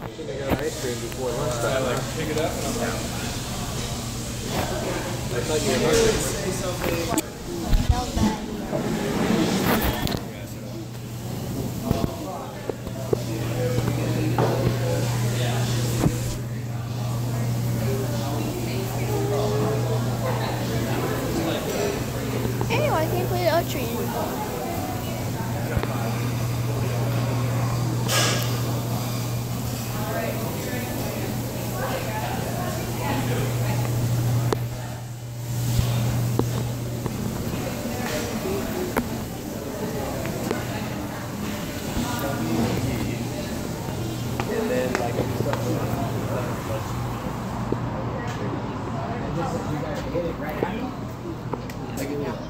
think I got ice cream before lunchtime. I like pick it up and I'm out. I thought you were hungry. Anyway, I can't play the archery anymore. And then like if you start to hit it right at me. Like it will.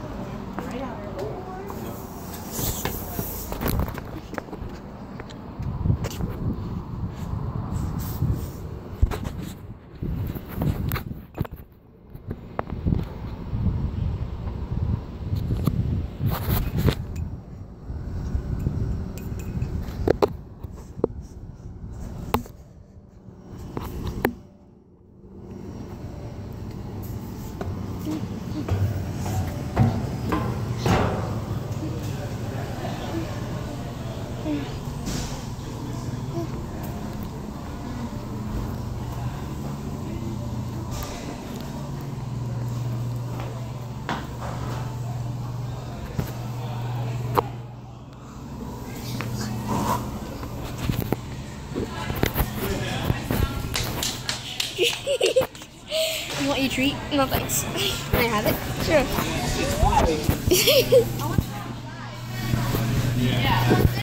You want your treat? No thanks. Can I have it? Sure. Yeah.